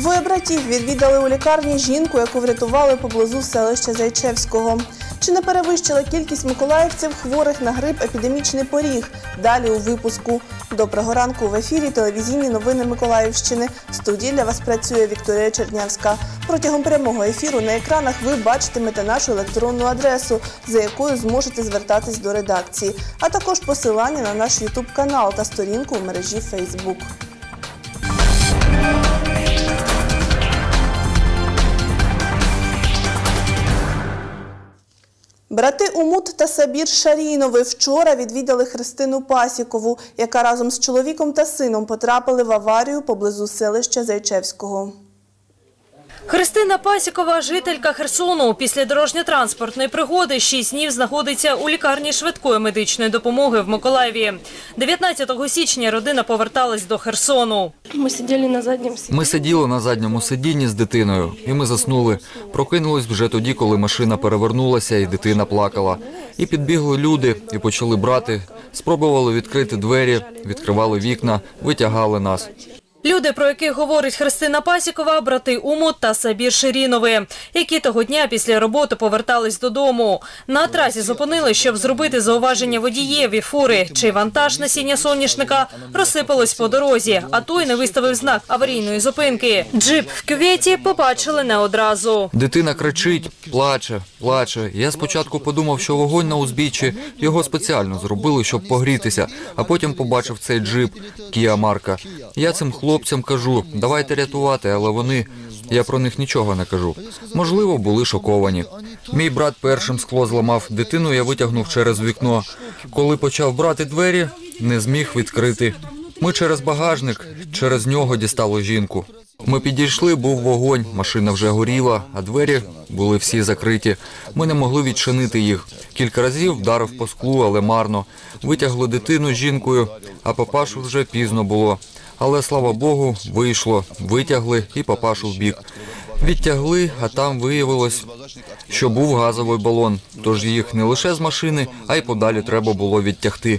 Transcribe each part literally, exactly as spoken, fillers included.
Двоє братів відвідали у лікарні жінку, яку врятували поблизу селища Зайчевського. Чи не перевищила кількість миколаївців хворих на грип епідемічний поріг? Далі у випуску. Доброго ранку, в ефірі телевізійні новини Миколаївщини. В студії для вас працює Вікторія Чернявська. Протягом прямого ефіру на екранах ви бачитимете нашу електронну адресу, за якою зможете звертатись до редакції, а також посилання на наш ютуб-канал та сторінку у мережі Фейсбук. Брати Умут та Сабір Шарінови вчора відвідали Христину Пасікову, яка разом з чоловіком та сином потрапили в аварію поблизу селища Зайчевського. Христина Пасікова – жителька Херсону. Після дорожньо-транспортної пригоди шість днів знаходиться у лікарні швидкої медичної допомоги в Миколаєві. дев'ятнадцятого січня родина поверталась до Херсону. Ми сиділи на задньому сидінні. Ми сиділи на задньому сидінні з дитиною, і ми заснули. Прокинулись вже тоді, коли машина перевернулася і дитина плакала. І підбігли люди, і почали брати, спробували відкрити двері, відкривали вікна, витягали нас. Люди, про яких говорить Христина Пасікова, брати Умут та Сабір Шарінови, які того дня після роботи повертались додому. На трасі зупинили, щоб зробити зауваження водієві фури, чий вантаж насіння соняшника розсипалось по дорозі, а той не виставив знак аварійної зупинки. Джип в кюветі побачили не одразу. Дитина кричить, плаче, плаче. Я спочатку подумав, що вогонь на узбіччі, його спеціально зробили, щоб погрітися, а потім побачив цей джип, Кія марка. Я цим хлопцям Хлопцям кажу, давайте рятувати, але вони, я про них нічого не кажу. Можливо, були шоковані. Мій брат першим скло зламав, дитину я витягнув через вікно. Коли почав брати двері, не зміг відкрити. Ми через багажник, через нього дістали жінку. Ми підійшли, був вогонь, машина вже горіла, а двері були всі закриті. Ми не могли відчинити їх. Кілька разів вдарив по склу, але марно. Витягли дитину з жінкою, а папашу вже пізно було. Але, слава Богу, вийшло, витягли і папашу в бік. Відтягли, а там виявилось, що був газовий балон. Тож їх не лише з машини, а й подалі треба було відтягти.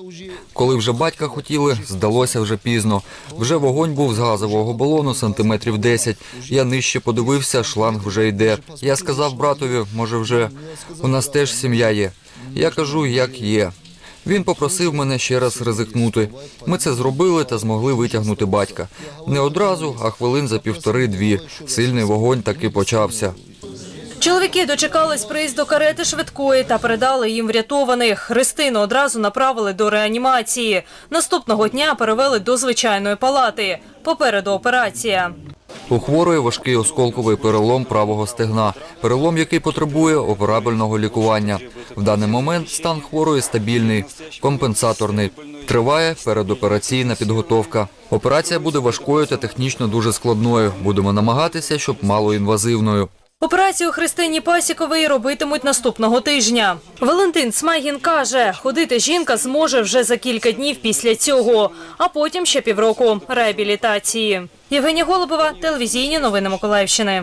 Коли вже батька хотіли, здалося вже пізно. Вже вогонь був з газового балону сантиметрів десять. Я нижче подивився, шланг вже йде. Я сказав братові, може вже, у нас теж сім'я є. Я кажу, як є. Він попросив мене ще раз ризикнути. Ми це зробили та змогли витягнути батька. Не одразу, а хвилин за півтори-дві. Сильний вогонь таки почався. Чоловіки дочекались приїзду карети швидкої та передали їм врятованих. Христину одразу направили до реанімації. Наступного дня перевели до звичайної палати. Попереду операція. У хворої важкий осколковий перелом правого стегна. Перелом, який потребує операбельного лікування. В даний момент стан хворої стабільний, компенсаторний. Триває передопераційна підготовка. Операція буде важкою та технічно дуже складною. Будемо намагатися, щоб малоінвазивною. Операцію Христині Пасіковій робитимуть наступного тижня. Валентин Смайгін каже, ходити жінка зможе вже за кілька днів після цього, а потім ще півроку реабілітації. Євгенія Голубова, телевізійні новини Миколаївщини.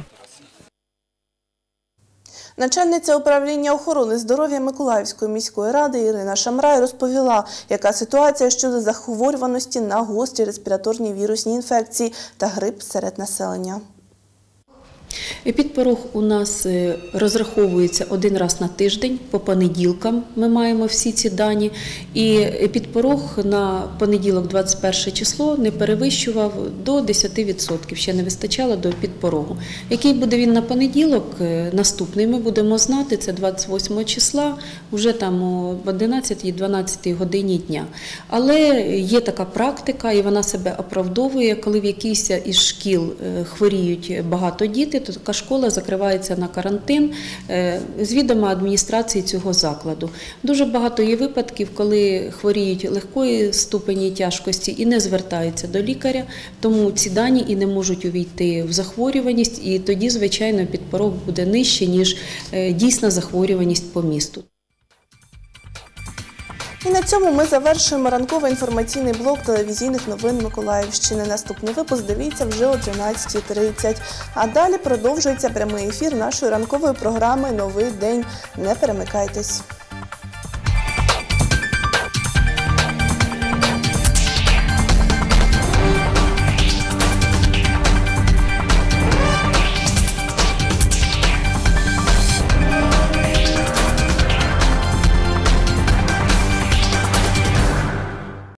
Начальниця управління охорони здоров'я Миколаївської міської ради Ірина Шамрай розповіла, яка ситуація щодо захворюваності на гострі респіраторні вірусні інфекції та грип серед населення. Епідпорог у нас розраховується один раз на тиждень, по понеділкам ми маємо всі ці дані. І епідпорог на понеділок, двадцять перше число, не перевищував до десяти відсотків, ще не вистачало до епідпорогу. Який буде він на понеділок, наступний ми будемо знати, це двадцять восьмого числа, вже там о одинадцятій-дванадцятій годині дня. Але є така практика, і вона себе оправдовує, коли в якійсь із шкіл хворіють багато дітей, то така школа закривається на карантин з відома адміністрації цього закладу. Дуже багато є випадків, коли хворіють легкої ступені тяжкості і не звертаються до лікаря, тому ці дані і не можуть увійти в захворюваність, і тоді, звичайно, підпорог буде нижче, ніж дійсна захворюваність по місту. І на цьому ми завершуємо ранковий інформаційний блок телевізійних новин Миколаївщини. Наступний випуск дивіться вже о дванадцятій тридцять. А далі продовжується прямий ефір нашої ранкової програми «Новий день». Не перемикайтесь.